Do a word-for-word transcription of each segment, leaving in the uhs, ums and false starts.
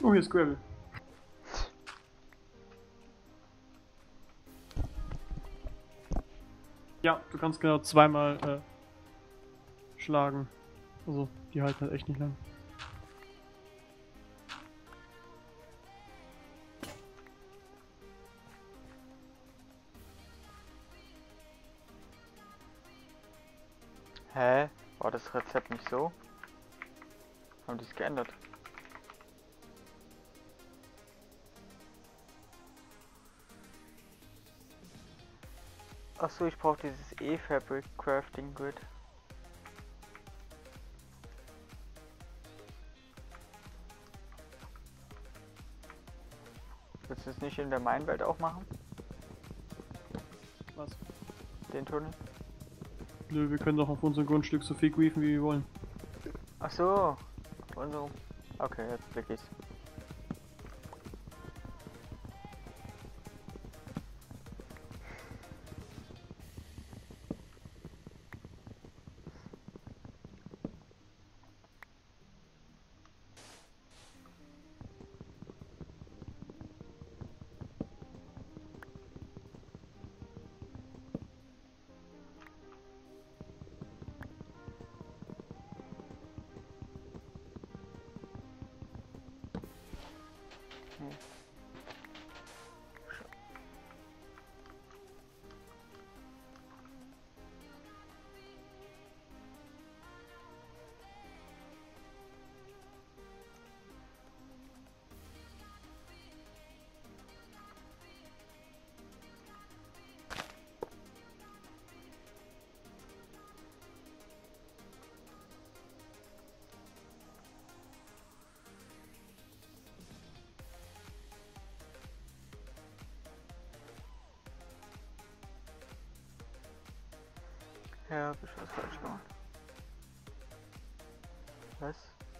Oh, hier ist Gravel. Ja, du kannst genau zweimal äh, schlagen. Also, die halten halt echt nicht lang. Hä? War das Rezept nicht so? Haben die es geändert? Achso, ich brauche dieses E-Fabric Crafting Grid. Willst du es nicht in der Minewelt auch machen? Was? Den Tunnel? Nö, wir können doch auf unserem Grundstück so viel griefen, wie wir wollen. Achso. Auf unserem. Okay, jetzt blick ich's. Hm. Ja, hab ich was falsch gemacht. Was?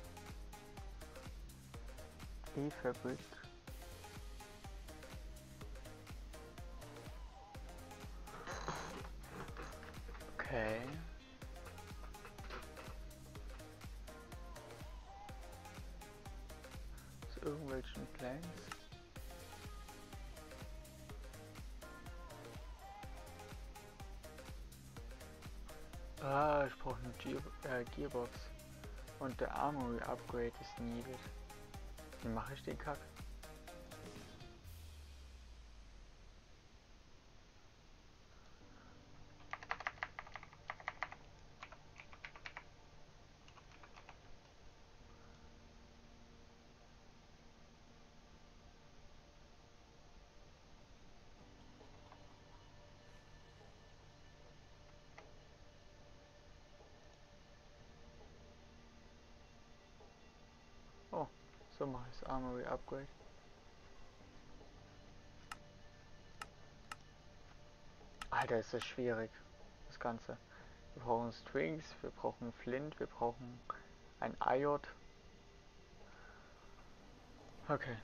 E-Fabric. Okay. Aus irgendwelchen Plans. Ah, ich brauche eine Gear äh, Gearbox. Und der Armory Upgrade ist needed. Wie mache ich den Kack? Oh, so mache ich das Armory Upgrade. Alter, ist das schwierig, das Ganze. Wir brauchen Strings, wir brauchen Flint, wir brauchen ein Iod. Okay.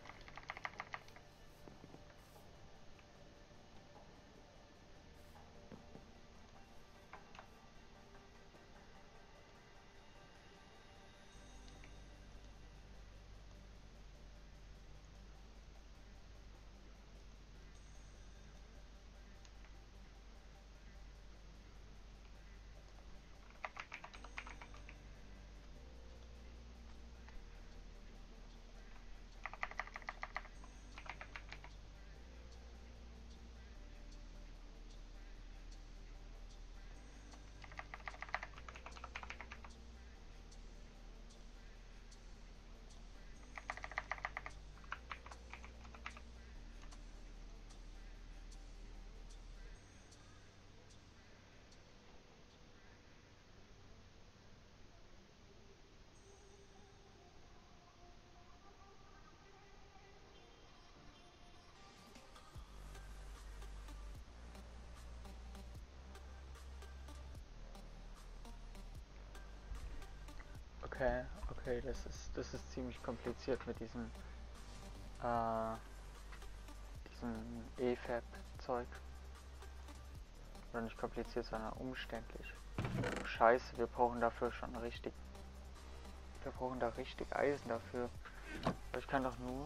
Okay, okay, das ist das ist ziemlich kompliziert mit diesem äh, diesem E-Fab-Zeug. Oder nicht kompliziert, sondern umständlich. Scheiße, wir brauchen dafür schon richtig. Wir brauchen da richtig Eisen dafür. Aber ich kann doch nur...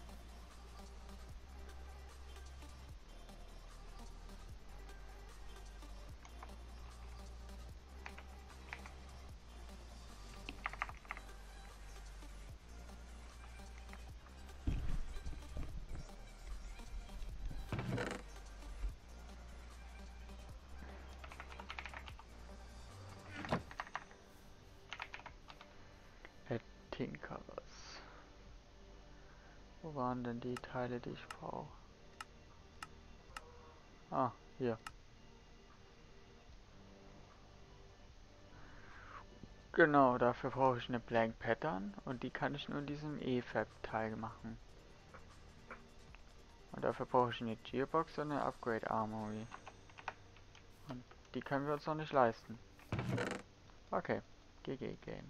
Tinkers. Wo waren denn die Teile, die ich brauche? Ah, hier. Genau, dafür brauche ich eine Blank Pattern und die kann ich nur in diesem E-Fab-Teil machen. Und dafür brauche ich eine Gearbox und eine Upgrade Armory. Und die können wir uns noch nicht leisten. Okay, G G Game.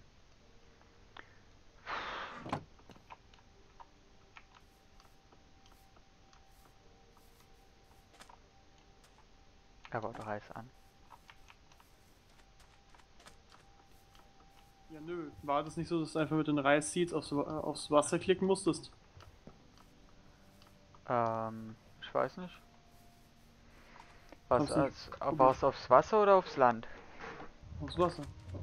Er baut Reis an. Ja, nö. War das nicht so, dass du einfach mit den Reisseeds aufs, Wa- äh, aufs Wasser klicken musstest? Ähm, ich weiß nicht. Was, Hab's nicht als, probiert. war es aufs Wasser oder aufs Land? Aufs Wasser.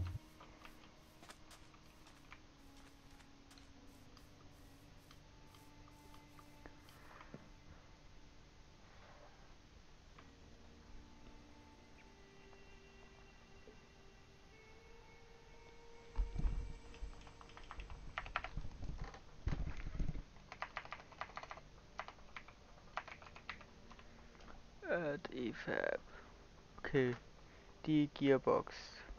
Add E-Fab. Okay, die Gearbox.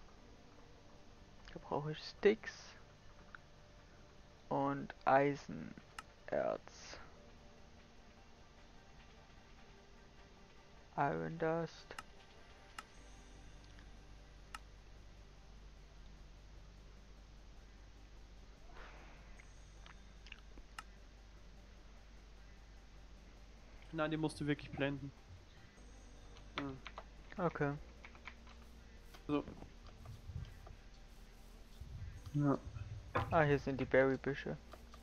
Da brauche ich Sticks und Eisenerz. Iron Dust. Nein, die musst du wirklich blenden. Hm. Okay. So. Ja. Ah, hier sind die Berrybüsche.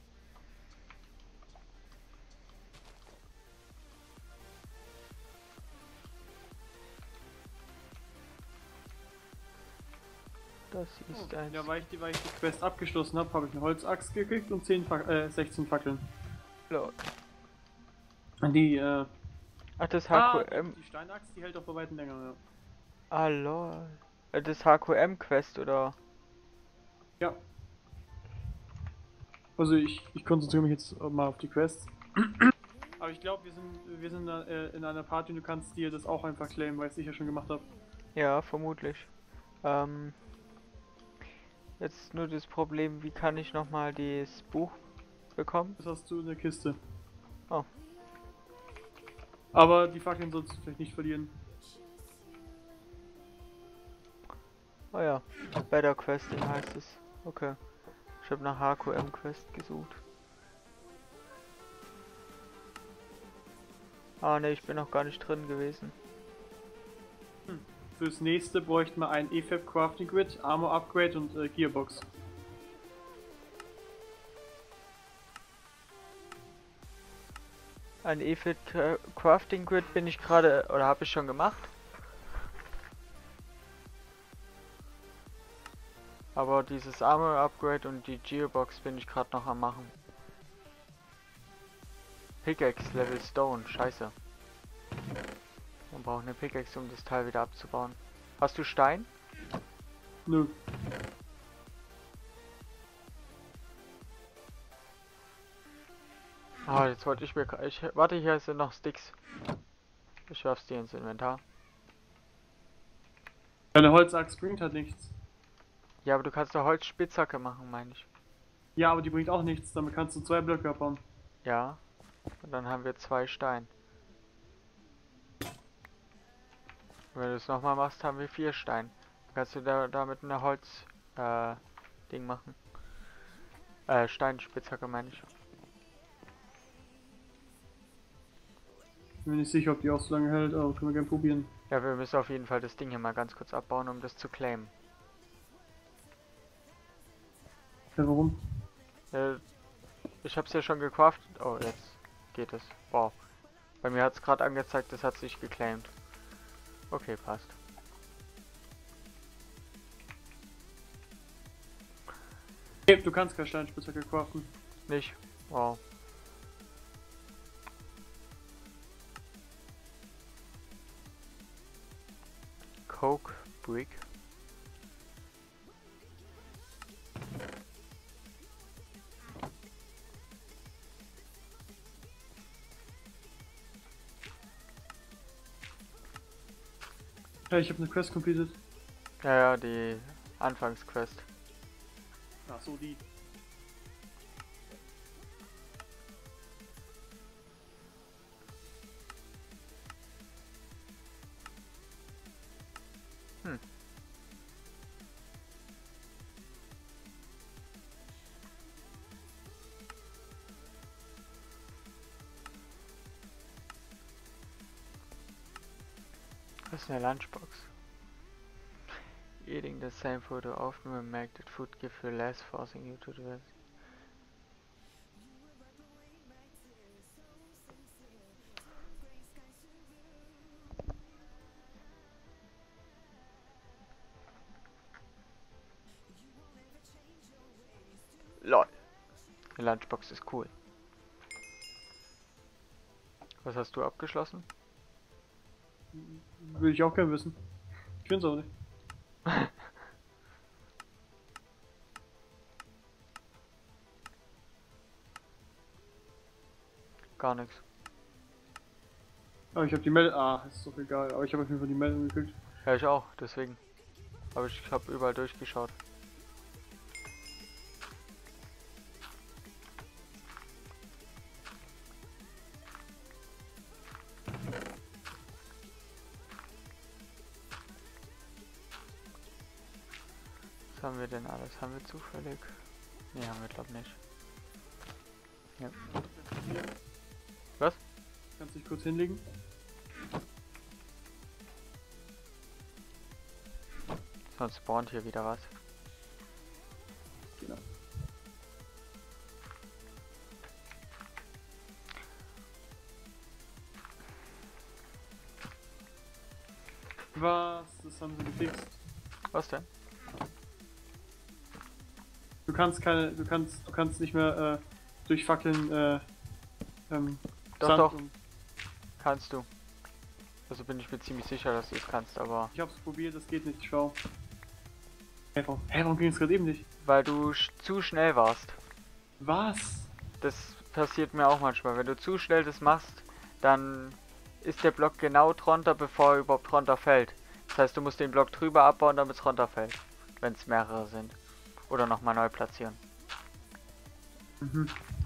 Das ist Oh, ein... ja, weil ich, die, weil ich die Quest abgeschlossen habe, habe ich eine Holzaxt gekriegt und zehn Fac äh, sechzehn Fackeln. Lol. Die, äh... Ach, das Ah, H Q M... die Steinaxt, die hält auch bei weitem länger, ja. Ah, lol. Äh, Das H Q M-Quest, oder? Ja. Also ich, ich konzentriere mich jetzt mal auf die Quests. Aber ich glaube, wir sind, wir sind äh, in einer Party und du kannst dir das auch einfach claimen, weil ich es sicher schon gemacht habe. Ja, vermutlich. Ähm... Jetzt nur das Problem, wie kann ich nochmal das Buch bekommen? Das hast du in der Kiste. Oh. Aber die Fackeln sollst du vielleicht nicht verlieren. Oh ja, Better Questing heißt es. Okay. Ich habe nach H Q M-Quest gesucht. Ah ne, ich bin noch gar nicht drin gewesen. Hm. Fürs nächste bräuchten wir ein E-Fab Crafting Grid, Armor Upgrade und äh, Gearbox. Ein E-Fit Crafting Grid bin ich gerade, oder habe ich schon gemacht. Aber dieses Armor Upgrade und die Gearbox bin ich gerade noch am machen. Pickaxe Level Stone, scheiße. Man braucht eine Pickaxe, um das Teil wieder abzubauen. Hast du Stein? Nö. Ah, jetzt wollte ich mir... Ich, warte, hier sind noch Sticks. Ich werf's dir ins Inventar. Deine Holzaxt bringt halt nichts. Ja, aber du kannst doch Holzspitzhacke machen, meine ich. Ja, aber die bringt auch nichts, damit kannst du zwei Blöcke abbauen. Ja. Und dann haben wir zwei Steine. Wenn du es nochmal machst, haben wir vier Steine. Dann kannst du da damit eine Holz äh, Ding machen. Äh, Steinspitzhacke meine ich. Ich bin mir nicht sicher, ob die auch so lange hält, aber können wir gerne probieren. Ja, wir müssen auf jeden Fall das Ding hier mal ganz kurz abbauen, um das zu claimen. Ja, warum? Äh, Ich hab's ja schon gecraftet. Oh, jetzt geht es. Wow. Bei mir hat es gerade angezeigt, das hat sich geclaimed. Okay, passt. Okay, du kannst keine Steinspitzhacke craften. Nicht? Wow. Coke Brick. Ja, ich habe eine Quest completed. Ja, ja, die Anfangsquest. Ach so, die. Hm. Was ist eine Lunchbox? Eating the same food often will make that food give you less, forcing you to do it. Lol. Die Lunchbox ist cool. Was hast du abgeschlossen? Würde ich auch gerne wissen. Ich find's auch nicht. Gar nichts. Aber ich habe die Meldung. Ah, ist doch egal. Aber ich habe auf jeden Fall die Meldung gekriegt. Ja, ich auch, deswegen. Aber ich habe überall durchgeschaut. Was haben wir denn alles? Haben wir zufällig? Ne, haben wir glaube nicht. Ja. Was? Kannst dich kurz hinlegen? Sonst spawnt hier wieder was. Genau. Was? Das haben sie gefixt. Was denn? Du kannst keine, du kannst, du kannst nicht mehr äh, durch Fackeln äh, ähm, Doch, Sand doch. und- Kannst du. Also bin ich mir ziemlich sicher, dass du es kannst, aber... Ich hab's probiert, das geht nicht, schau. Hä, warum, hä, warum ging es gerade eben nicht? Weil du sch zu schnell warst. Was? Das passiert mir auch manchmal. Wenn du zu schnell das machst, dann ist der Block genau drunter, bevor er überhaupt drunter fällt. Das heißt, du musst den Block drüber abbauen, damit es runterfällt. Wenn es mehrere sind. Oder nochmal neu platzieren. Mhm.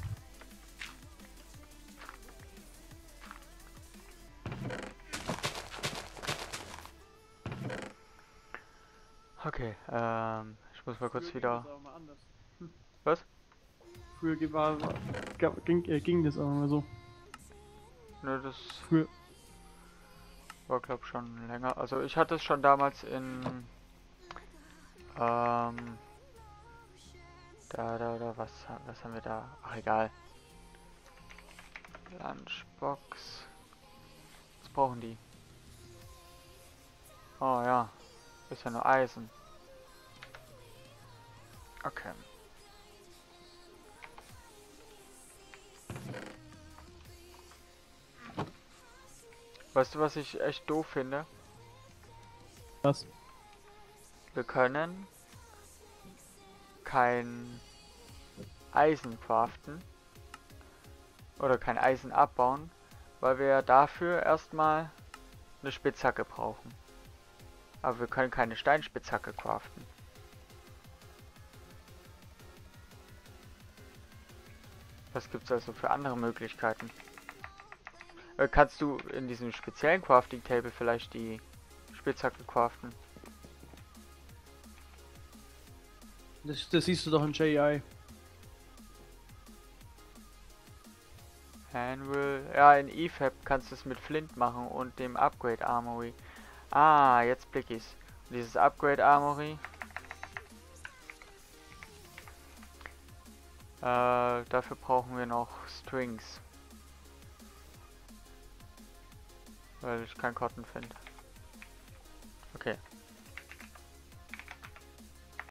Okay, ähm, ich muss mal kurz Früher wieder... Ging das aber mal anders. Hm. Was? Früher ge- war, gab- ging, äh, ging das aber mal so. Nö, das Früher. war glaub schon länger. Also ich hatte es schon damals in... Ähm... Da, da, da, was, was haben wir da? Ach, egal. Lunchbox. Was brauchen die? Oh ja. Ist ja nur Eisen. Okay. Weißt du, was ich echt doof finde? Was? Wir können kein Eisen craften oder kein Eisen abbauen, weil wir dafür erstmal eine Spitzhacke brauchen. Aber wir können keine Steinspitzhacke craften. Was gibt es also für andere Möglichkeiten? Äh, kannst du in diesem speziellen Crafting Table vielleicht die Spitzhacke craften? Das, das siehst du doch in J I. Anvil. Ja, in E F A B kannst du es mit Flint machen und dem Upgrade Armory. Ah, jetzt blick ich's. Dieses Upgrade Armory Äh, dafür brauchen wir noch Strings. Weil ich kein Cotton finde. Okay.